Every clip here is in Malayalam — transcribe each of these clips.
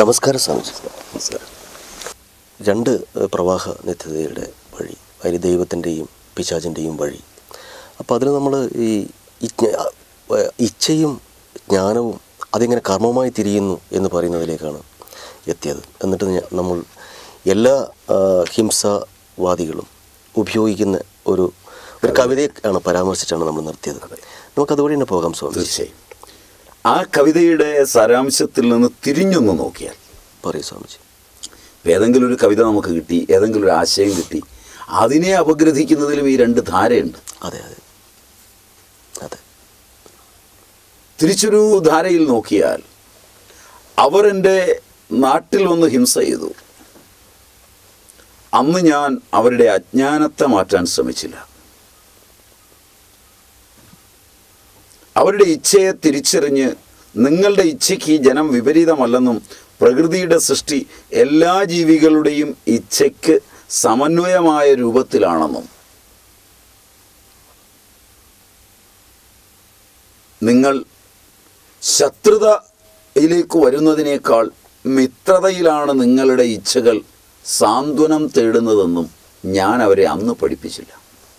നമസ്കാരം സ്വാമിജി. നമസ്കാരം. രണ്ട് പ്രവാഹ നിത്യതയുടെ വഴി, അതിൽ ദൈവത്തിൻ്റെയും പിശാചിൻ്റെയും വഴി. അപ്പോൾ അതിൽ നമ്മൾ ഈ ഇച്ഛയും ജ്ഞാനവും അതെങ്ങനെ കർമ്മമായി തിരിയുന്നു എന്ന് പറയുന്നതിലേക്കാണ് എത്തിയത്. എന്നിട്ട് നമ്മൾ എല്ലാ ഹിംസാവാദികളും ഉപയോഗിക്കുന്ന ഒരു കവിതയാണ് പരാമർശിച്ചാണ് നമ്മൾ നിർത്തിയത്. നമുക്കതുവഴി തന്നെ പോകാം സ്വാമി. തീർച്ചയായും. ആ കവിതയുടെ സാരാംശത്തിൽ നിന്ന് തിരിഞ്ഞൊന്ന് നോക്കിയാൽ പറയൂ സ്വാമിജി. ഏതെങ്കിലും ഒരു കവിത നമുക്ക് കിട്ടി, ഏതെങ്കിലും ഒരു ആശയം കിട്ടി, അതിനെ അപഗ്രഥിക്കുന്നതിലും ഈ രണ്ട് ധാരയുണ്ട്. അതെ അതെ അതെ. തിരിച്ചൊരു ധാരയിൽ നോക്കിയാൽ, അവർ എൻ്റെ നാട്ടിൽ വന്ന് ഹിംസ ചെയ്തു, അന്ന് ഞാൻ അവരുടെ അജ്ഞാനത്തെ മാറ്റാൻ ശ്രമിച്ചില്ല. അവരുടെ ഇച്ഛയെ തിരിച്ചറിഞ്ഞ് നിങ്ങളുടെ ഇച്ഛയ്ക്ക് ഈ ജനം വിപരീതമല്ലെന്നും പ്രകൃതിയുടെ സൃഷ്ടി എല്ലാ ജീവികളുടെയും ഇച്ഛയ്ക്ക് സമന്വയമായ രൂപത്തിലാണെന്നും നിങ്ങൾ ശത്രുതയിലേക്ക് വരുന്നതിനേക്കാൾ മിത്രതയിലാണ് നിങ്ങളുടെ ഇച്ഛകൾ സാന്ത്വനം തേടുന്നതെന്നും ഞാൻ അവരെ അന്ന് പഠിപ്പിച്ചില്ല.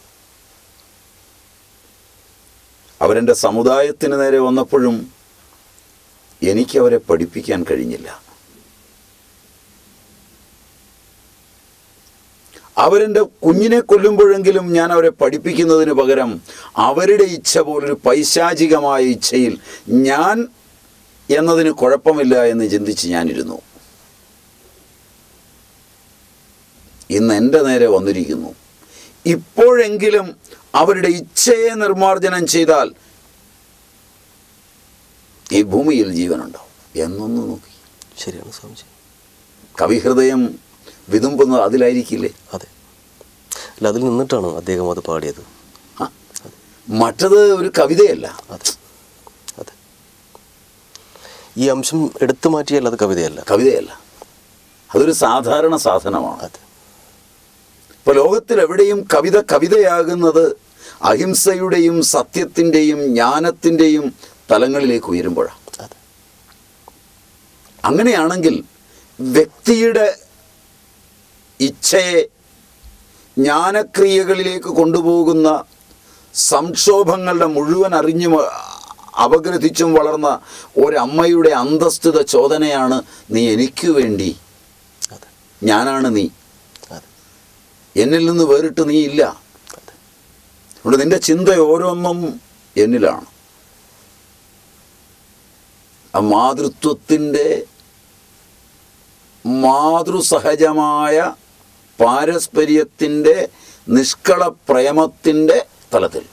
അവരെൻ്റെ സമുദായത്തിന് നേരെ വന്നപ്പോഴും എനിക്കവരെ പഠിപ്പിക്കാൻ കഴിഞ്ഞില്ല. അവരെൻ്റെ കുഞ്ഞിനെ കൊല്ലുമ്പോഴെങ്കിലും ഞാൻ അവരെ പഠിപ്പിക്കുന്നതിന് പകരം അവരുടെ ഇച്ഛ പോലൊരു പൈശാചികമായ ഇച്ഛയിൽ ഞാൻ എന്നതിന് കുഴപ്പമില്ല എന്ന് ചിന്തിച്ച് ഞാനിരുന്നു. ഇന്ന് എൻ്റെ നേരെ വന്നിരിക്കുന്നു. ഇപ്പോഴെങ്കിലും അവരുടെ ഇച്ഛയെ നിർമ്മാർജ്ജനം ചെയ്താൽ ഈ ഭൂമിയിൽ ജീവനുണ്ടാവും എന്നൊന്ന് നോക്കി. ശരിയാണ് സ്വാമിജി. കവിഹൃദയം വിതുമ്പുന്നത് അതിലായിരിക്കില്ലേ? അതെ. അല്ല, അതിൽ നിന്നിട്ടാണ് അദ്ദേഹം അത് പാടിയത്. മറ്റത് ഒരു കവിതയല്ല. അതെ അതെ. ഈ അംശം എടുത്തു മാറ്റിയാൽ അത് കവിതയല്ല. കവിതയല്ല, അതൊരു സാധാരണ സാധനമാണ്. അതെ. ഇപ്പോൾ ലോകത്തിലെവിടെയും കവിത കവിതയാകുന്നത് അഹിംസയുടെയും സത്യത്തിൻ്റെയും ജ്ഞാനത്തിൻ്റെയും തലങ്ങളിലേക്ക് ഉയരുമ്പോഴാണ്. അങ്ങനെയാണെങ്കിൽ വ്യക്തിയുടെ ഇച്ഛയെ ജ്ഞാനക്രിയകളിലേക്ക് കൊണ്ടുപോകുന്ന സംക്ഷോഭങ്ങളുടെ മുഴുവൻ അറിഞ്ഞും അപഗ്രഥിച്ചും വളർന്ന ഒരമ്മയുടെ അന്തസ്ഥിത ചോദനയാണ്, നീ എനിക്ക് വേണ്ടി, ഞാനാണ് നീ, എന്നിൽ നിന്ന് വേറിട്ട് നീ ഇല്ല. അതുകൊണ്ട് നിന്റെ ചിന്ത ഓരോന്നും എന്നിലാണ്. ആ മാതൃത്വത്തിൻ്റെ മാതൃസഹജമായ പാരസ്പര്യത്തിൻ്റെ നിഷ്കള പ്രേമത്തിൻ്റെ തലത്തിൽ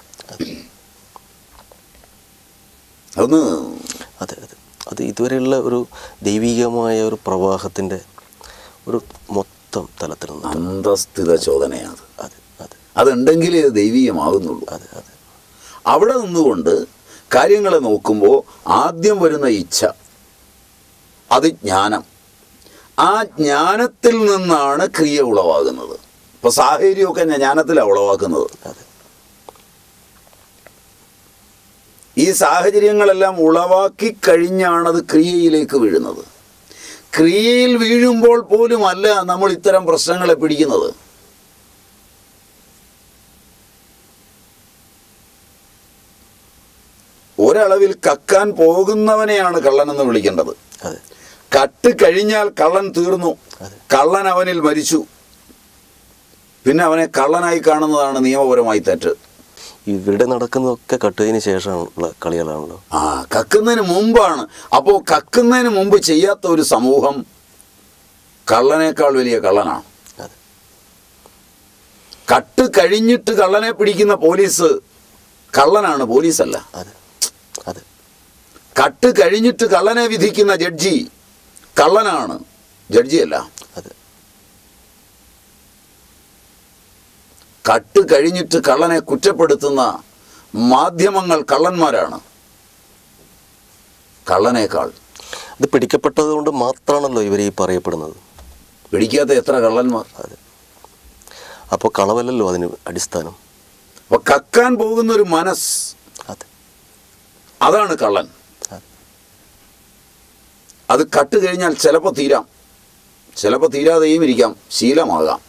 അതൊന്ന് അതെ അതെ. അത് ഇതുവരെയുള്ള ഒരു ദൈവികമായ ഒരു പ്രവാഹത്തിൻ്റെ ഒരു മൊത്തം തലത്തിൽ നിന്ന് അന്തസ്ഥിത ചോദനയാണ്. അതെ അതെ. അതുണ്ടെങ്കിലേ അത് ദൈവീകമാകുന്നുള്ളൂ. അതെ അതെ. അവിടെ നിന്നുകൊണ്ട് കാര്യങ്ങളെ നോക്കുമ്പോൾ ആദ്യം വരുന്ന ഇച്ഛ, അത് ജ്ഞാനം. ആ ജ്ഞാനത്തിൽ നിന്നാണ് ക്രിയ ഉളവാകുന്നത്. ഇപ്പോൾ സാഹചര്യമൊക്കെ ജ്ഞാനത്തിലാണ് ഉളവാക്കുന്നത്. ഈ സാഹചര്യങ്ങളെല്ലാം ഉളവാക്കി കഴിഞ്ഞാണത് ക്രിയയിലേക്ക് വീഴുന്നത്. ക്രിയയിൽ വീഴുമ്പോൾ പോലുമല്ല നമ്മൾ ഇത്തരം പ്രശ്നങ്ങളെ പിടിക്കുന്നത്. ഒരളവിൽ കക്കാൻ പോകുന്നവനെയാണ് കള്ളനെന്ന് വിളിക്കേണ്ടത്. കട്ട് കഴിഞ്ഞാൽ കള്ളൻ തീർന്നു, കള്ളൻ അവനിൽ മരിച്ചു. പിന്നെ അവനെ കള്ളനായി കാണുന്നതാണ് നിയമപരമായി തെറ്റ്. ഇവിടെ നടക്കുന്നതൊക്കെ കട്ടതിന് ശേഷമുള്ള കളികളാണല്ലോ. കക്കുന്നതിന് മുമ്പാണ്. അപ്പോൾ കക്കുന്നതിന് മുമ്പ് ചെയ്യാത്ത ഒരു സമൂഹം കള്ളനേക്കാൾ വലിയ കള്ളനാണ്. കട്ട് കഴിഞ്ഞിട്ട് കള്ളനെ പിടിക്കുന്ന പോലീസ് കള്ളനാണ്, പോലീസല്ല. കട്ട് കഴിഞ്ഞിട്ട് കള്ളനെ വിധിക്കുന്ന ജഡ്ജി കള്ളനാണ്, ജഡ്ജിയല്ല. കട്ട് കഴിഞ്ഞിട്ട് കള്ളനെ കുറ്റപ്പെടുത്തുന്ന മാധ്യമങ്ങൾ കള്ളന്മാരാണ്, കള്ളനേക്കാൾ. ഇത് പിടിക്കപ്പെട്ടത് കൊണ്ട് മാത്രമാണല്ലോ ഇവർ ഈ പറയപ്പെടുന്നത്. പിടിക്കാത്ത എത്ര കള്ളന്മാർ. അപ്പോൾ കളവല്ലല്ലോ അതിന് അടിസ്ഥാനം. അപ്പോൾ കക്കാൻ പോകുന്നൊരു മനസ്സ്, അതാണ് കള്ളൻ. അത് കട്ട് കഴിഞ്ഞാൽ ചിലപ്പോൾ തീരാം, ചിലപ്പോൾ തീരാതെയും ഇരിക്കാം, ശീലമാകാം.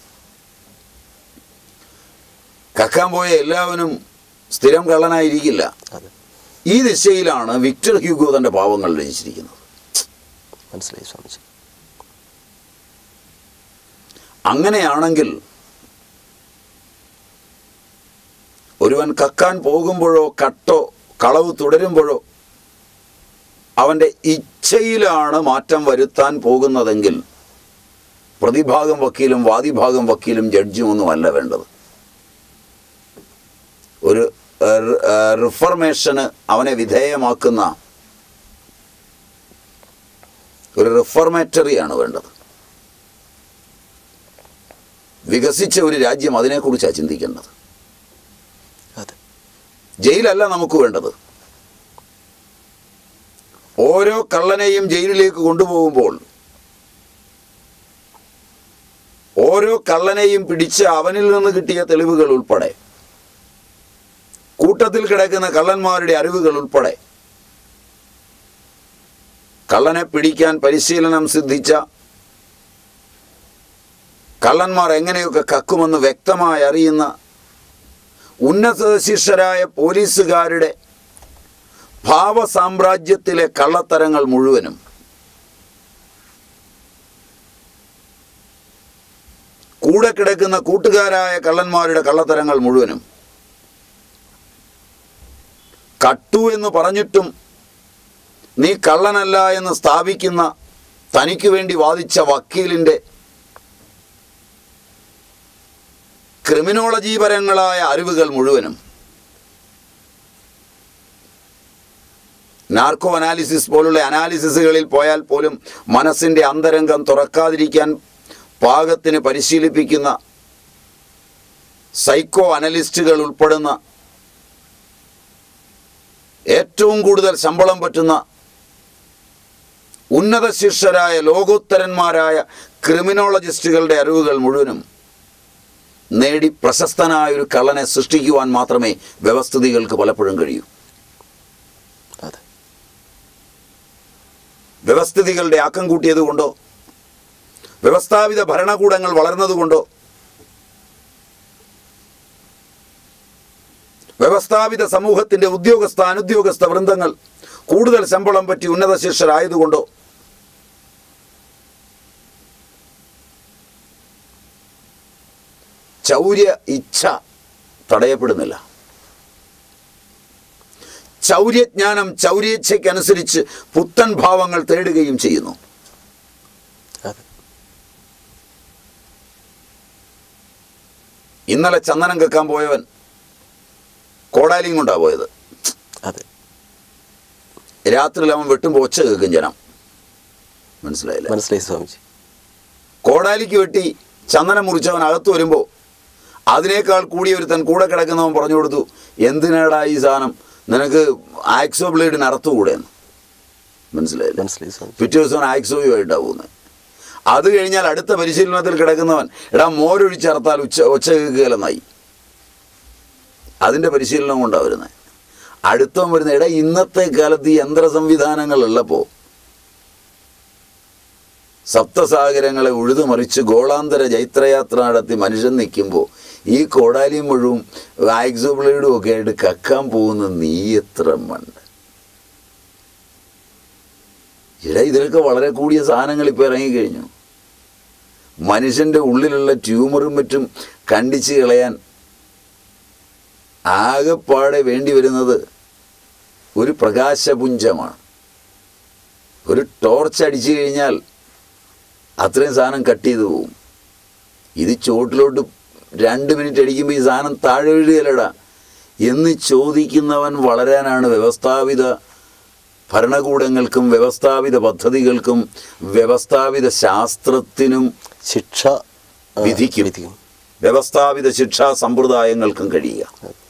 കക്കാൻ പോയ എല്ലാവരും സ്ഥിരം കള്ളനായിരിക്കില്ല. ഈ ദിശയിലാണ് വിക്ടർ ഹ്യൂഗോ തൻ്റെ പാവങ്ങൾ രചിച്ചിരിക്കുന്നത്. മനസ്സിലായി സ്വാമിജി. അങ്ങനെയാണെങ്കിൽ ഒരുവൻ കക്കാൻ പോകുമ്പോഴോ കട്ടോ കളവ് തുടരുമ്പോഴോ അവൻ്റെ ഇച്ഛയിലാണ് മാറ്റം വരുത്താൻ പോകുന്നതെങ്കിൽ പ്രതിഭാഗം വക്കീലും വാദിഭാഗം വക്കീലും ജഡ്ജും ഒന്നുമല്ല വേണ്ടത്. ഒരു റിഫർമേഷന് അവനെ വിധേയമാക്കുന്ന ഒരു റിഫർമേറ്ററിയാണ് വേണ്ടത്. വികസിച്ച ഒരു രാജ്യം അതിനെക്കുറിച്ചാണ് ചിന്തിക്കേണ്ടത്. ജയിലല്ല നമുക്ക് വേണ്ടത്. ഓരോ കള്ളനെയും ജയിലിലേക്ക് കൊണ്ടുപോകുമ്പോൾ ഓരോ കള്ളനെയും പിടിച്ച് അവനിൽ നിന്ന് കിട്ടിയ തെളിവുകൾ ഉൾപ്പെടെ, കൂട്ടത്തിൽ കിടക്കുന്ന കള്ളന്മാരുടെ അറിവുകൾ ഉൾപ്പെടെ, കള്ളനെ പിടിക്കാൻ പരിശീലനം സിദ്ധിച്ച കള്ളന്മാർ എങ്ങനെയൊക്കെ കക്കുമെന്ന് വ്യക്തമായി അറിയുന്ന ഉന്നത ശിഷ്യരായ പോലീസുകാരുടെ ഭാവസാമ്രാജ്യത്തിലെ കള്ളത്തരങ്ങൾ മുഴുവനും കൂടെ കിടക്കുന്ന കൂട്ടുകാരായ കള്ളന്മാരുടെ കള്ളത്തരങ്ങൾ മുഴുവനും കട്ടു എന്ന് പറഞ്ഞിട്ടും നീ കള്ളനല്ല എന്ന് സ്ഥാപിക്കുന്ന തനിക്ക് വേണ്ടി വാദിച്ച വക്കീലിൻ്റെ ക്രിമിനോളജിപരങ്ങളായ അറിവുകൾ മുഴുവനും, നാർക്കോ അനാലിസിസ് പോലുള്ള അനാലിസിസുകളിൽ പോയാൽ പോലും മനസ്സിൻ്റെ അന്തരംഗം തുറക്കാതിരിക്കാൻ പാകത്തിന് പരിശീലിപ്പിക്കുന്ന സൈക്കോ അനലിസ്റ്റുകൾ ഉൾപ്പെടുന്ന ഏറ്റവും കൂടുതൽ ശമ്പളം പറ്റുന്ന ഉന്നത ശിഷ്യരായ ലോകോത്തരന്മാരായ ക്രിമിനോളജിസ്റ്റുകളുടെ അറിവുകൾ മുഴുവനും നേടി പ്രശസ്തനായൊരു കള്ളനെ സൃഷ്ടിക്കുവാൻ മാത്രമേ വ്യവസ്ഥിതികൾക്ക് പലപ്പോഴും കഴിയൂ. വ്യവസ്ഥിതികളുടെ ആക്കം കൂട്ടിയതുകൊണ്ടോ വ്യവസ്ഥാപിത ഭരണകൂടങ്ങൾ വളർന്നതുകൊണ്ടോ വ്യവസ്ഥാപിത സമൂഹത്തിൻ്റെ ഉദ്യോഗസ്ഥ അനുദ്യോഗസ്ഥ വൃന്ദങ്ങൾ കൂടുതൽ ശമ്പളം പറ്റി ഉന്നത ശിഷ്യരായതുകൊണ്ടോ ചൗര്യ ഇച്ഛ തടയപ്പെടുന്നില്ല. ചൗര്യജ്ഞാനം ചൗര്യേച്ഛയ്ക്കനുസരിച്ച് പുത്തൻ ഭാവങ്ങൾ തേടുകയും ചെയ്യുന്നു. ഇന്നലെ ചന്ദനം കക്കാൻ പോയവൻ കോടാലിയും കൊണ്ടാണ് പോയത്. രാത്രിയിൽ അവൻ വെട്ടുമ്പോൾ ഒച്ച കേൾക്കും ജനം. മനസ്സിലായില്ല? മനസ്സിലായി സ്വാമിജി. കോടാലിക്ക് വെട്ടി ചന്ദനം മുറിച്ചവൻ അകത്ത് വരുമ്പോൾ അതിനേക്കാൾ കൂടിയൊരുത്തൻ കൂടെ കിടക്കുന്നവൻ പറഞ്ഞു കൊടുത്തു, എന്തിനാടാ ഈ സാധനം, നിനക്ക് ആക്സോ ബ്ലേഡിന് അറുത്തുകൂടെയെന്ന്. മനസ്സിലായില്ല? പിറ്റേ ദിവസം ആക്സോയുമായിട്ടാണ് പോകുന്നത്. അത് കഴിഞ്ഞാൽ അടുത്ത പരിശീലനത്തിൽ കിടക്കുന്നവൻ, എടാ മോരൊഴിച്ചറുത്താൽ ഒച്ച കേൾക്കുകയില്ലെന്നായി. അതിൻ്റെ പരിശീലനം കൊണ്ടാണ് വരുന്നത്. അടുത്തവൻ വരുന്നത്, എടാ ഇന്നത്തെ കാലത്ത് ഈ യന്ത്ര സംവിധാനങ്ങളുള്ളപ്പോൾ സപ്തസാഗരങ്ങളെ ഉഴുതുമറിച്ച് ഗോളാന്തര ജൈത്രയാത്ര നടത്തി മനുഷ്യൻ നിൽക്കുമ്പോൾ ഈ കോടാലിയും മുഴുവൻ ആക്സോ ബ്ലേഡും ഒക്കെ ആയിട്ട് കക്കാൻ പോകുന്ന നീ എത്ര മണ്ട്. ഇതിലൊക്കെ വളരെ കൂടിയ സാധനങ്ങൾ ഇപ്പോൾ ഇറങ്ങിക്കഴിഞ്ഞു. മനുഷ്യൻ്റെ ഉള്ളിലുള്ള ട്യൂമറും മറ്റും കണ്ടിച്ച് കളയാൻ ആകെപ്പാടെ വേണ്ടി വരുന്നത് ഒരു പ്രകാശപുഞ്ചമാണ്. ഒരു ടോർച്ച് അടിച്ചു കഴിഞ്ഞാൽ അത്രയും സാധനം കട്ട് ചെയ്ത് പോവും. ഇത് ചോട്ടിലോട്ട് 2 മിനിറ്റ് അടിക്കുമ്പോൾ ഈ സാധനം താഴെ വീഴുകയല്ലടാ എന്ന് ചോദിക്കുന്നവൻ വളരാനാണ് വ്യവസ്ഥാപിത ഭരണകൂടങ്ങൾക്കും വ്യവസ്ഥാപിത പദ്ധതികൾക്കും വ്യവസ്ഥാപിത ശാസ്ത്രത്തിനും ശിക്ഷ വിധിക്കും വ്യവസ്ഥാപിത ശിക്ഷാ സമ്പ്രദായങ്ങൾക്കും കഴിയുക.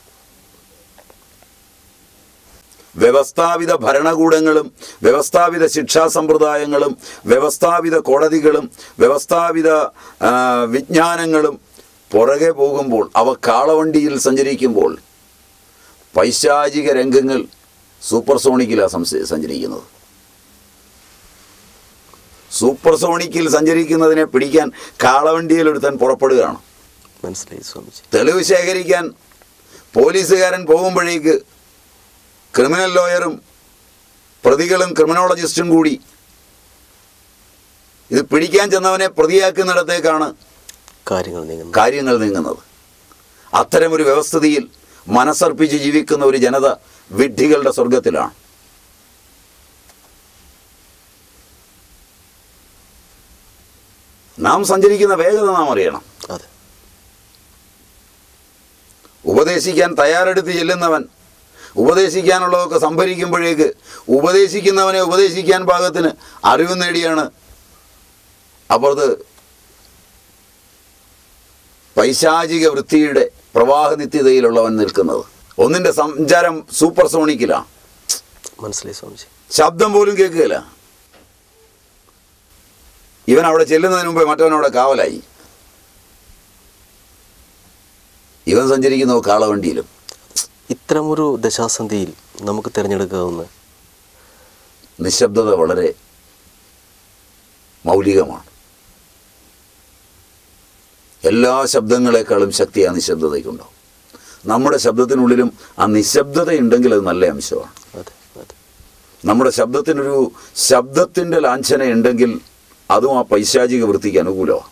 വ്യവസ്ഥാപിത ഭരണകൂടങ്ങളും വ്യവസ്ഥാപിത ശിക്ഷാ സമ്പ്രദായങ്ങളും വ്യവസ്ഥാപിത കോടതികളും വ്യവസ്ഥാപിത വിജ്ഞാനങ്ങളും പുറകെ പോകുമ്പോൾ, അവ കാളവണ്ടിയിൽ സഞ്ചരിക്കുമ്പോൾ പൈശാചിക രംഗങ്ങൾ സൂപ്പർസോണിക്കിലാണ് സഞ്ചരിക്കുന്നത്. സൂപ്പർസോണിക്കിൽ സഞ്ചരിക്കുന്നതിനെ പിടിക്കാൻ കാളവണ്ടിയിൽ ഒരുത്തൻ പുറപ്പെടുകയാണ്. മനസ്സിലായി സ്വാമിജി. തെളിവ് ശേഖരിക്കാൻ പോലീസുകാരൻ പോകുമ്പോഴേക്ക് ക്രിമിനൽ ലോയറും പ്രതികളും ക്രിമിനോളജിസ്റ്റും കൂടി ഇത് പിടിക്കാൻ ചെന്നവനെ പ്രതിയാക്കുന്നിടത്തേക്കാണ് കാര്യങ്ങൾ നീങ്ങുന്നത്. അത്തരമൊരു വ്യവസ്ഥിതിയിൽ മനസ്സർപ്പിച്ച് ജീവിക്കുന്ന ഒരു ജനത വിഡ്ഢികളുടെ സ്വർഗത്തിലാണ്. നാം സഞ്ചരിക്കുന്ന വേഗത നാം അറിയണം. ഉപദേശിക്കാൻ തയ്യാറെടുത്ത് ചെല്ലുന്നവൻ ഉപദേശിക്കാനുള്ളതൊക്കെ സംഭരിക്കുമ്പോഴേക്ക് ഉപദേശിക്കുന്നവനെ ഉപദേശിക്കാൻ പാകത്തിന് അറിവ് നേടിയാണ് അപ്പുറത്ത് പൈശാചിക വൃത്തിയുടെ പ്രവാഹ നിത്യതയിലുള്ളവൻ നിൽക്കുന്നത്. ഒന്നിൻ്റെ സഞ്ചാരം സൂപ്പർസോണിക്കിലാണ്. മനസ്സിലായി സ്വാമിജി. ശബ്ദം പോലും കേൾക്കുകയില്ല. ഇവൻ അവിടെ ചെല്ലുന്നതിന് മുമ്പേ മറ്റവനവിടെ കാവലായി. ഇവൻ സഞ്ചരിക്കുന്ന കാളവണ്ടിയിലും. ഇത്തരമൊരു ദശാസന്ധിയിൽ നമുക്ക് തിരഞ്ഞെടുക്കാവുന്ന നിശബ്ദത വളരെ മൗലികമാണ്. എല്ലാ ശബ്ദങ്ങളെക്കാളും ശക്തി ആ നിശബ്ദതയ്ക്കുണ്ടാവും. നമ്മുടെ ശബ്ദത്തിനുള്ളിലും ആ നിശബ്ദതയുണ്ടെങ്കിൽ അത് നല്ല അംശമാണ്. നമ്മുടെ ശബ്ദത്തിനൊരു ശബ്ദത്തിൻ്റെ ലാഞ്ചന ഉണ്ടെങ്കിൽ അതും ആ പൈശാചിക വൃത്തിക്ക് അനുകൂലമാണ്.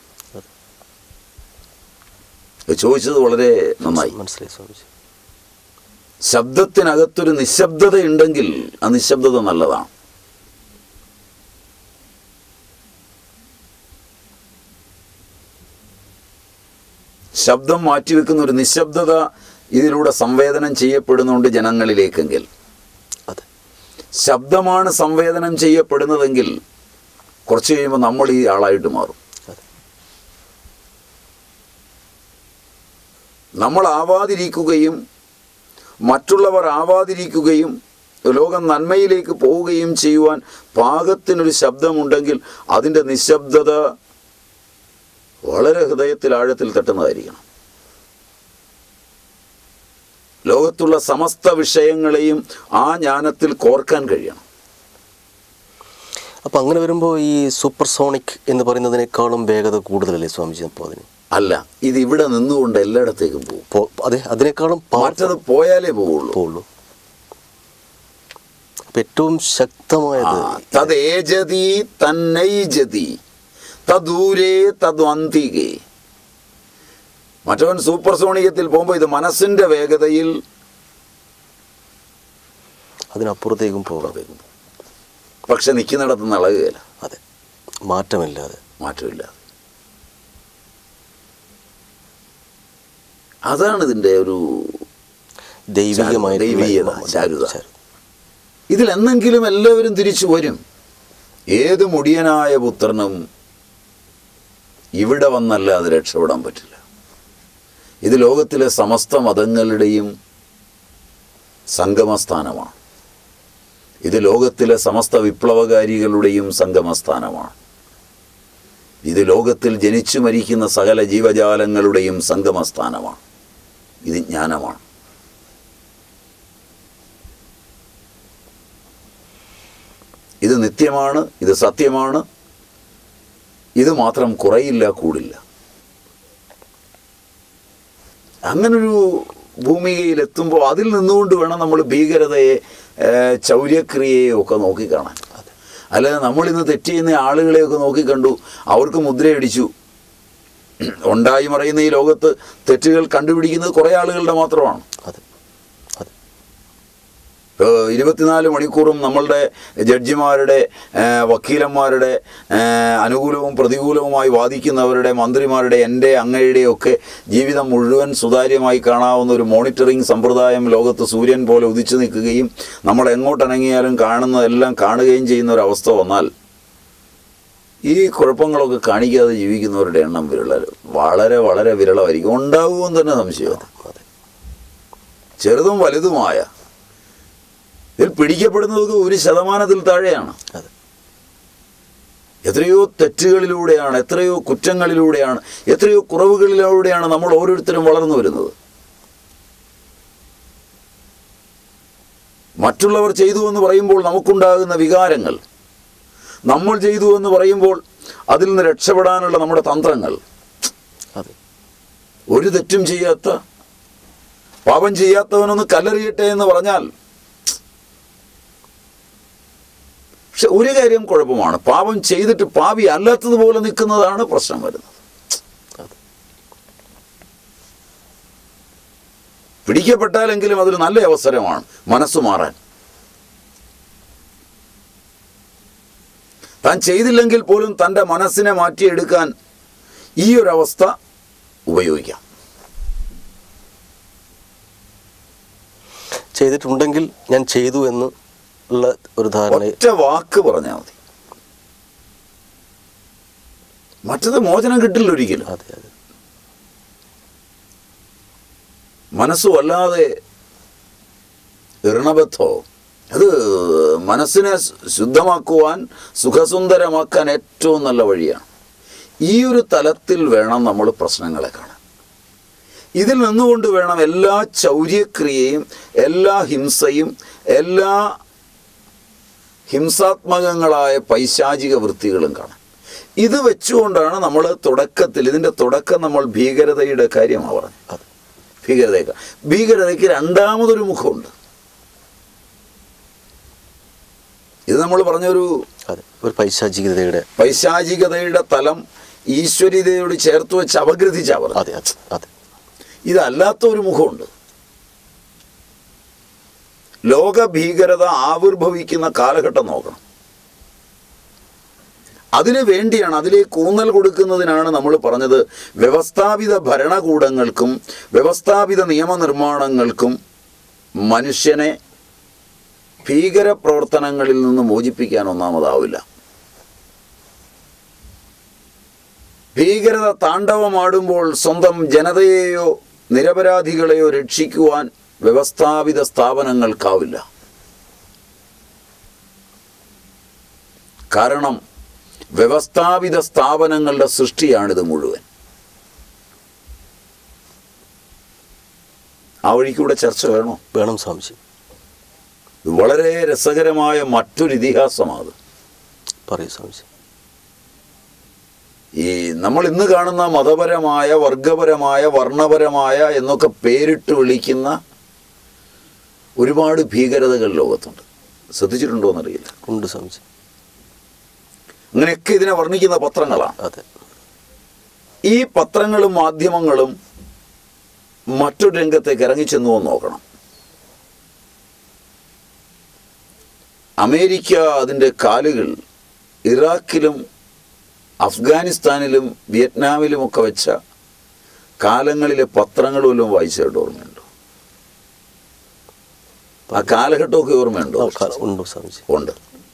ചോദിച്ചത് വളരെ നന്നായി. മനസ്സിലായി സ്വാമിജി. ശബ്ദത്തിനകത്തൊരു നിശബ്ദത ഉണ്ടെങ്കിൽ ആ നിശബ്ദത നല്ലതാണ്. ശബ്ദം മാറ്റിവെക്കുന്ന ഒരു നിശബ്ദത ഇതിലൂടെ സംവേദനം ചെയ്യപ്പെടുന്നുണ്ട് ജനങ്ങളിലേക്കെങ്കിൽ, ശബ്ദമാണ് സംവേദനം ചെയ്യപ്പെടുന്നതെങ്കിൽ കുറച്ച് കഴിയുമ്പോൾ നമ്മൾ ഈ ആളായിട്ട് മാറും. നമ്മൾ ആവാതിരിക്കുകയും മറ്റുള്ളവർ ആവാതിരിക്കുകയും ലോകം നന്മയിലേക്ക് പോവുകയും ചെയ്യുവാൻ പാകത്തിനൊരു ശബ്ദമുണ്ടെങ്കിൽ അതിൻ്റെ നിശബ്ദത വളരെ ഹൃദയത്തിൽ ആഴത്തിൽ തട്ടുന്നതായിരിക്കണം. ലോകത്തുള്ള സമസ്ത വിഷയങ്ങളെയും ആ ജ്ഞാനത്തിൽ കോർക്കാൻ കഴിയണം. അപ്പം അങ്ങനെ വരുമ്പോൾ ഈ സൂപ്പർസോണിക് എന്ന് പറയുന്നതിനേക്കാളും വേഗത കൂടുതലല്ലേ സ്വാമിജി? അപ്പോൾ അതിന് അല്ല, ഇത് ഇവിടെ നിന്നുകൊണ്ട് എല്ലായിടത്തേക്കും പോകും. അതെ, അതിനേക്കാളും മറ്റത് പോയാലേ പോവുള്ളൂ. അപ്പം ഏറ്റവും ശക്തമായത് തദ്ദേജതി തന്നൈജതി തദൂരേ തദ്വന്തികേ. മറ്റവൻ സൂപ്പർസോണികത്തിൽ പോകുമ്പോൾ ഇത് മനസ്സിന്റെ വേഗതയിൽ അതിനപ്പുറത്തേക്കും പോകാം. പക്ഷെ നിൽക്കുന്നിടത്ത് നിളകുകയില്ല. അതെ, മാറ്റമില്ലാതെ. അതാണ് ഇതിൻ്റെ ഒരു ദൈവികത, ചാരുത. ഇതിലെന്നെങ്കിലും എല്ലാവരും തിരിച്ചു വരും. ഏത് മുടിയനായ പുത്രനും ഇവിടെ വന്നല്ല അത് രക്ഷപ്പെടാൻ പറ്റില്ല. ഇത് ലോകത്തിലെ സമസ്ത മതങ്ങളുടെയും സംഗമസ്ഥാനമാണ്. ഇത് ലോകത്തിലെ സമസ്ത വിപ്ലവകാരികളുടെയും സംഗമസ്ഥാനമാണ്. ഇത് ലോകത്തിൽ ജനിച്ചു മരിക്കുന്ന സകല ജീവജാലങ്ങളുടെയും സംഗമസ്ഥാനമാണ്. ഇത് ജ്ഞാനമാണ്. ഇത് നിത്യമാണ്, ഇത് സത്യമാണ്. ഇത് മാത്രം കുറയില്ല, കൂടില്ല. അങ്ങനൊരു ഭൂമികയിലെത്തുമ്പോൾ അതിൽ നിന്നുകൊണ്ട് വേണം നമ്മൾ ഭീകരതയെ, ചൗര്യക്രിയയെ ഒക്കെ നോക്കിക്കാണാൻ. അല്ലാതെ നമ്മളിന്ന് തെറ്റ് ചെയ്യുന്ന ആളുകളെയൊക്കെ നോക്കിക്കണ്ടു, അവർക്ക് മുദ്രയടിച്ചു. ഉണ്ടായി മറയുന്ന ഈ ലോകത്ത് തെറ്റുകൾ കണ്ടുപിടിക്കുന്നത് കുറേ ആളുകളുടെ മാത്രമാണ്. 24 മണിക്കൂറും നമ്മളുടെ ജഡ്ജിമാരുടെ, വക്കീലന്മാരുടെ, അനുകൂലവും പ്രതികൂലവുമായി വാദിക്കുന്നവരുടെ, മന്ത്രിമാരുടെ, എൻ്റെ അങ്ങയുടെയൊക്കെ ജീവിതം മുഴുവൻ സുതാര്യമായി കാണാവുന്ന ഒരു മോണിറ്ററിംഗ് സമ്പ്രദായം ലോകത്ത് സൂര്യൻ പോലെ ഉദിച്ചു നിൽക്കുകയും നമ്മൾ എങ്ങോട്ടിണങ്ങിയാലും കാണുന്നതെല്ലാം കാണുകയും ചെയ്യുന്ന ഒരവസ്ഥ വന്നാൽ ഈ കുഴപ്പങ്ങളൊക്കെ കാണിക്കാതെ ജീവിക്കുന്നവരുടെ എണ്ണം വളരെ വളരെ വിരളമായിരിക്കും. ഉണ്ടാവുമെന്ന് തന്നെ സംശയമാണ്. ചെറുതും വലുതുമായ ഇതിൽ പിടിക്കപ്പെടുന്നതൊക്കെ 1% താഴെയാണ്. എത്രയോ തെറ്റുകളിലൂടെയാണ്, എത്രയോ കുറ്റങ്ങളിലൂടെയാണ്, എത്രയോ കുറവുകളിലൂടെയാണ് നമ്മൾ ഓരോരുത്തരും വളർന്നു വരുന്നത്. മറ്റുള്ളവർ ചെയ്തു എന്ന് പറയുമ്പോൾ നമുക്കുണ്ടാകുന്ന വികാരങ്ങൾ, നമ്മൾ ചെയ്തു എന്ന് പറയുമ്പോൾ അതിൽ നിന്ന് രക്ഷപ്പെടാനുള്ള നമ്മുടെ തന്ത്രങ്ങൾ, അതെ, ഒരു തെറ്റും ചെയ്യാത്ത പാപം ചെയ്യാത്തവനൊന്ന് കല്ലെറിയട്ടെ എന്ന് പറഞ്ഞാൽ, പക്ഷെ ഒരു കാര്യം കുഴപ്പമാണ്, പാപം ചെയ്തിട്ട് പാപി അല്ലാത്തതുപോലെ നിൽക്കുന്നതാണ് പ്രശ്നം വരുന്നത്. പിടിക്കപ്പെട്ടാലെങ്കിലും അതൊരു നല്ല അവസരമാണ് മനസ്സു മാറാൻ. താൻ ചെയ്തില്ലെങ്കിൽ പോലും തൻ്റെ മനസ്സിനെ മാറ്റിയെടുക്കാൻ ഈ ഒരു അവസ്ഥ ഉപയോഗിക്കാം. ചെയ്തിട്ടുണ്ടെങ്കിൽ ഞാൻ ചെയ്തു എന്ന് ഉള്ള ഒരു ധാരണ, ഒറ്റ വാക്ക് പറഞ്ഞാൽ മതി. മറ്റത് മോചനം കിട്ടില്ല ഒരിക്കലും. അതെ അതെ, മനസ്സ് വല്ലാതെ ഋണബദ്ധവും. അത് മനസ്സിനെ ശുദ്ധമാക്കുവാൻ, സുഖസുന്ദരമാക്കാൻ ഏറ്റവും നല്ല വഴിയാണ്. ഈ ഒരു തലത്തിൽ വേണം നമ്മൾ പ്രശ്നങ്ങളെ കാണാൻ. ഇതിൽ നിന്നുകൊണ്ട് വേണം എല്ലാ ചൗര്യക്രിയയും, എല്ലാ ഹിംസയും, എല്ലാ ഹിംസാത്മകങ്ങളായ പൈശാചിക വൃത്തികളും കാണാൻ. ഇത് വെച്ചുകൊണ്ടാണ് നമ്മൾ ഇതിൻ്റെ തുടക്കം നമ്മൾ ഭീകരതയുടെ കാര്യമാണ് പറഞ്ഞത്. ഭീകരതയ്ക്ക് രണ്ടാമതൊരു മുഖമുണ്ട്. ഇത് നമ്മൾ പറഞ്ഞൊരു പൈശാചികതയുടെ തലം ഈശ്വരീയതയോട് ചേർത്ത് വെച്ച് അപഗ്രഥിച്ചാ പറഞ്ഞത്. ഇതല്ലാത്ത ഒരു മുഖമുണ്ട്. ലോകഭീകരത ആവിർഭവിക്കുന്ന കാലഘട്ടം നോക്കണം. അതിനു വേണ്ടിയാണ്, അതിലേക്ക് ഊന്നൽ കൊടുക്കുന്നതിനാണ് നമ്മൾ പറഞ്ഞത്, വ്യവസ്ഥാപിത ഭരണകൂടങ്ങൾക്കും വ്യവസ്ഥാപിത നിയമനിർമ്മാണങ്ങൾക്കും മനുഷ്യനെ ഭീകരപ്രവർത്തനങ്ങളിൽ നിന്ന് മോചിപ്പിക്കാൻ ഒന്നാമതാവില്ല. ഭീകരത താണ്ഡവമാടുമ്പോൾ സ്വന്തം ജനതയെയോ നിരപരാധികളെയോ രക്ഷിക്കുവാൻ വ്യവസ്ഥാപിത സ്ഥാപനങ്ങൾക്കാവില്ല. കാരണം വ്യവസ്ഥാപിത സ്ഥാപനങ്ങളുടെ സൃഷ്ടിയാണിത് മുഴുവൻ. ആ വഴിക്കൂടെ ചർച്ച വേണം സംശയം. വളരെ രസകരമായ മറ്റൊരു ഇതിഹാസമാണ് പറയൂ സംശയം. ഈ നമ്മൾ ഇന്ന് കാണുന്ന മതപരമായ, വർഗപരമായ, വർണ്ണപരമായ എന്നൊക്കെ പേരിട്ട് വിളിക്കുന്ന ഒരുപാട് ഭീകരതകൾ ലോകത്തുണ്ട്. ശ്രദ്ധിച്ചിട്ടുണ്ടോ എന്നറിയില്ല. ഉണ്ട് സംശയം. അങ്ങനെയൊക്കെ ഇതിനെ വർണ്ണിക്കുന്ന പത്രങ്ങളാണ്. അതെ. ഈ പത്രങ്ങളും മാധ്യമങ്ങളും മറ്റൊരു രംഗത്തേക്ക് ഇറങ്ങിച്ചെന്നു എന്ന് നോക്കണം. അമേരിക്ക അതിൻ്റെ കാലുകൾ ഇറാഖിലും അഫ്ഗാനിസ്ഥാനിലും വിയറ്റ്നാമിലുമൊക്കെ വെച്ച കാലങ്ങളിലെ പത്രങ്ങളും എല്ലാം വായിച്ചായിട്ട് ഓർമ്മയുണ്ടോ? ആ കാലഘട്ടമൊക്കെ ഓർമ്മയുണ്ടോ? ഉണ്ട്.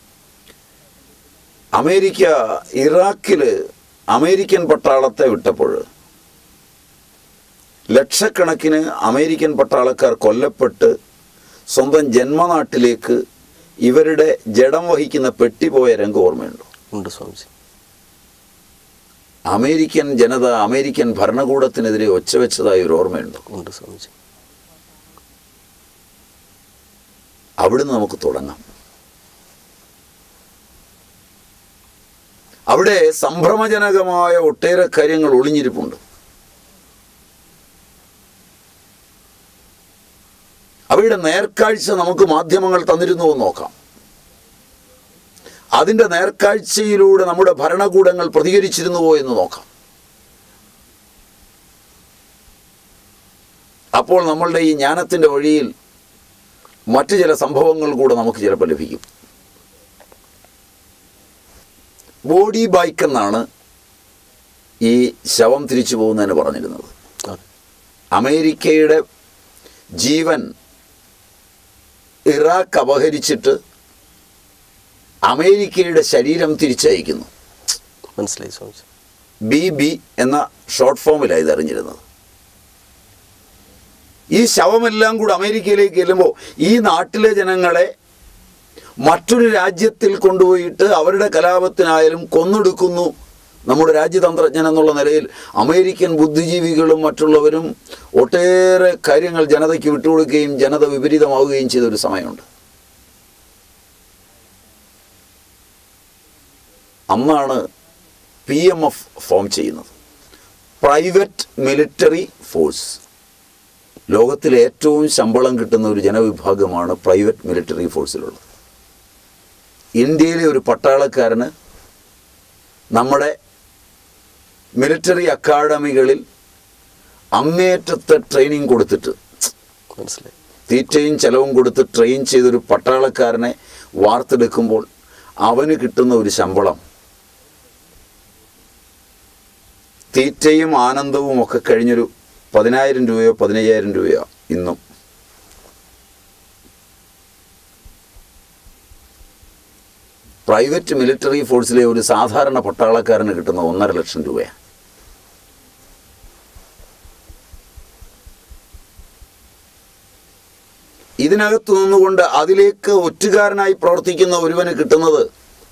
അമേരിക്ക ഇറാഖിൽ അമേരിക്കൻ പട്ടാളത്തെ വിട്ടപ്പോൾ ലക്ഷക്കണക്കിന് അമേരിക്കൻ പട്ടാളക്കാർ കൊല്ലപ്പെട്ട് സ്വന്തം ജന്മനാട്ടിലേക്ക് ഇവരുടെ ജഡം വഹിക്കുന്ന പെട്ടി പോയ രംഗം ഓർമ്മയുണ്ടോ? ഉണ്ട് സ്വാമിജി. അമേരിക്കൻ ജനത അമേരിക്കൻ ഭരണകൂടത്തിനെതിരെ ഒച്ചവെച്ചതായി ഒരു ഓർമ്മയുണ്ടോ? ഉണ്ട് സ്വാമിജി. അവിടുന്ന് നമുക്ക് തുടങ്ങാം. അവിടെ സംഭ്രമജനകമായ ഒട്ടേറെ കാര്യങ്ങൾ ഒളിഞ്ഞിരിപ്പുണ്ട്. അവയുടെ നേർക്കാഴ്ച നമുക്ക് മാധ്യമങ്ങൾ തന്നിരുന്നു എന്ന് നോക്കാം. അതിൻ്റെ നേർക്കാഴ്ചയിലൂടെ നമ്മുടെ ഭരണകൂടങ്ങൾ പ്രതികരിച്ചിരുന്നുവോ എന്ന് നോക്കാം. അപ്പോൾ നമ്മളുടെ ഈ ജ്ഞാനത്തിൻ്റെ വഴിയിൽ മറ്റു ചില സംഭവങ്ങൾ കൂടെ നമുക്ക് ചിലപ്പോൾ ലഭിക്കും. ബോഡി ബൈക്ക് എന്നാണ് ഈ ശവം തിരിച്ചു പോകുന്നതിന് പറഞ്ഞിരുന്നത്. അമേരിക്കയുടെ ജീവൻ ഇറാഖ് അപഹരിച്ചിട്ട് അമേരിക്കയുടെ ശരീരം തിരിച്ചയക്കുന്നു. മനസ്സിലായി സ്വാമിജി. BB എന്ന ഷോർട്ട് ഫോമിലാണ് ഇത് അറിഞ്ഞിരുന്നത്. ഈ ശവമെല്ലാം കൂടെ അമേരിക്കയിലേക്ക് ചെല്ലുമ്പോൾ ഈ നാട്ടിലെ ജനങ്ങളെ മറ്റൊരു രാജ്യത്തിൽ കൊണ്ടുപോയിട്ട് അവരുടെ കലാപത്തിനായാലും കൊന്നൊടുക്കുന്നു. നമ്മുടെ രാജ്യതന്ത്രജ്ഞൻ എന്നുള്ള നിലയിൽ അമേരിക്കൻ ബുദ്ധിജീവികളും മറ്റുള്ളവരും ഒട്ടേറെ കാര്യങ്ങൾ ജനതയ്ക്ക് വിട്ടുകൊടുക്കുകയും ജനത വിപരീതമാവുകയും ചെയ്തൊരു സമയമുണ്ട്. അന്നാണ് PMF ഫോം ചെയ്യുന്നത്. Private military force. ലോകത്തിലെ ഏറ്റവും ശമ്പളം കിട്ടുന്ന ഒരു ജനവിഭാഗമാണ് പ്രൈവറ്റ് മിലിറ്ററി ഫോഴ്സിലുള്ളത്. ഇന്ത്യയിലെ ഒരു പട്ടാളക്കാരന് നമ്മുടെ മിലിറ്ററി അക്കാഡമികളിൽ അങ്ങേറ്റത്തെ ട്രെയിനിങ് കൊടുത്തിട്ട്, മനസ്സിലായി, തീറ്റയും ചെലവും കൊടുത്ത് ട്രെയിൻ ചെയ്തൊരു പട്ടാളക്കാരനെ വാർത്തെടുക്കുമ്പോൾ അവന് കിട്ടുന്ന ഒരു ശമ്പളം തീറ്റയും ആനന്ദവും ഒക്കെ കഴിഞ്ഞൊരു 10,000 രൂപയോ 15,000 രൂപയോ ഇന്നും. പ്രൈവറ്റ് മിലിറ്ററി ഫോഴ്സിലെ ഒരു സാധാരണ പട്ടാളക്കാരന് കിട്ടുന്ന 1.5 ലക്ഷം രൂപയാണ്. ഇതിനകത്ത് നിന്നുകൊണ്ട് അതിലേക്ക് ഒറ്റുകാരനായി പ്രവർത്തിക്കുന്ന ഒരുവന് കിട്ടുന്നത്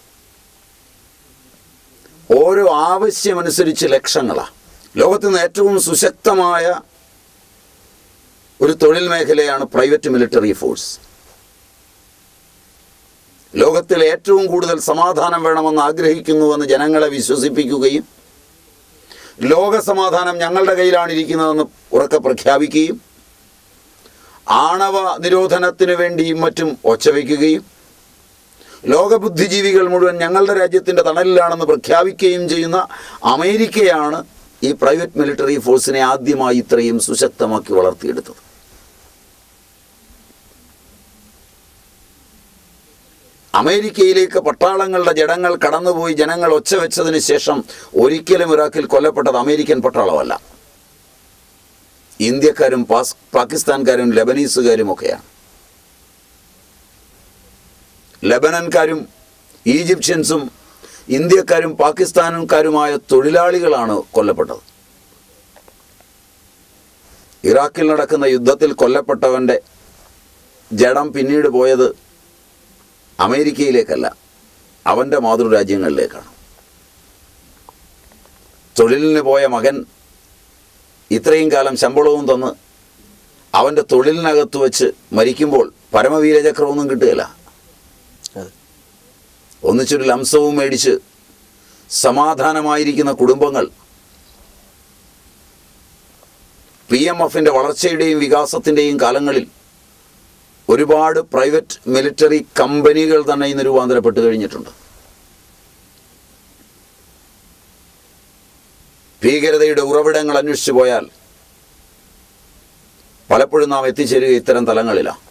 ഓരോ ആവശ്യമനുസരിച്ച് ലക്ഷങ്ങളാണ്. ലോകത്ത് നിന്ന് ഏറ്റവും സുശക്തമായ ഒരു തൊഴിൽ മേഖലയാണ് പ്രൈവറ്റ് മിലിറ്ററി ഫോഴ്സ്. ലോകത്തിൽ ഏറ്റവും കൂടുതൽ സമാധാനം വേണമെന്ന് ആഗ്രഹിക്കുന്നുവെന്ന് ജനങ്ങളെ വിശ്വസിപ്പിക്കുകയും ലോക സമാധാനം ഞങ്ങളുടെ കയ്യിലാണ് ഇരിക്കുന്നതെന്ന് ഉറക്കെ പ്രഖ്യാപിക്കുകയും ആണവ നിരോധനത്തിന് വേണ്ടിയും മറ്റും ഒച്ചവയ്ക്കുകയും ലോകബുദ്ധിജീവികൾ മുഴുവൻ ഞങ്ങളുടെ രാജ്യത്തിൻ്റെ തണലിലാണെന്ന് പ്രഖ്യാപിക്കുകയും ചെയ്യുന്ന അമേരിക്കയാണ് ഈ പ്രൈവറ്റ് മിലിറ്ററി ഫോഴ്സിനെ ആദ്യമായി ഇത്രയും സുശക്തമാക്കി വളർത്തിയെടുത്തത്. അമേരിക്കയിലേക്ക് പട്ടാളങ്ങളുടെ ജഡങ്ങൾ കടന്നുപോയി ജനങ്ങൾ ഒച്ചവെച്ചതിന് ശേഷം ഒരിക്കലും ഇറാഖിൽ കൊല്ലപ്പെട്ടത് അമേരിക്കൻ പട്ടാളമല്ല. ഇന്ത്യക്കാരും പാകിസ്ഥാൻകാരും ലെബനീസുകാരുമൊക്കെയാണ്. ലെബനൻകാരും ഈജിപ്ഷ്യൻസും ഇന്ത്യക്കാരും പാകിസ്ഥാൻകാരുമായ തൊഴിലാളികളാണ് കൊല്ലപ്പെട്ടത്. ഇറാഖിൽ നടക്കുന്ന യുദ്ധത്തിൽ കൊല്ലപ്പെട്ടവൻ്റെ ജഡം പിന്നീട് പോയത് അമേരിക്കയിലേക്കല്ല, അവൻ്റെ മാതൃരാജ്യങ്ങളിലേക്കാണ്. തൊഴിലിന് പോയ മകൻ ഇത്രയും കാലം ശമ്പളവും തന്ന് അവൻ്റെ തൊഴിലിനകത്ത് വെച്ച് മരിക്കുമ്പോൾ പരമവീരചക്രമൊന്നും കിട്ടുകയില്ല. ഒന്നിച്ചൊരു ലംസവും മേടിച്ച് സമാധാനമായിരിക്കുന്ന കുടുംബങ്ങൾ PMFൻ്റെ വളർച്ചയുടെയും വികാസത്തിൻ്റെയും കാലങ്ങളിൽ ഒരുപാട് പ്രൈവറ്റ് മിലിറ്ററി കമ്പനികൾ തന്നെ ഇന്ന് രൂപാന്തരപ്പെട്ട് കഴിഞ്ഞിട്ടുണ്ട്. ഭീകരതയുടെ ഉറവിടങ്ങൾ അന്വേഷിച്ചു പോയാൽ പലപ്പോഴും നാം എത്തിച്ചേരുക ഇത്തരം തലങ്ങളിലാണ്.